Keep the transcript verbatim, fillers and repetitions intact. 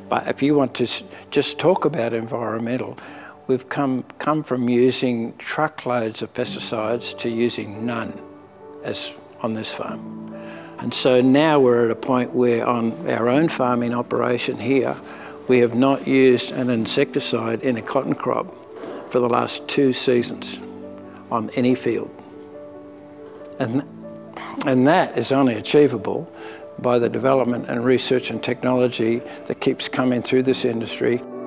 But if you want to just talk about environmental, we've come, come from using truckloads of pesticides to using none as on this farm. And so now we're at a point where on our own farming operation here, we have not used an insecticide in a cotton crop for the last two seasons on any field. And, and that is only achievable by the development and research and technology that keeps coming through this industry.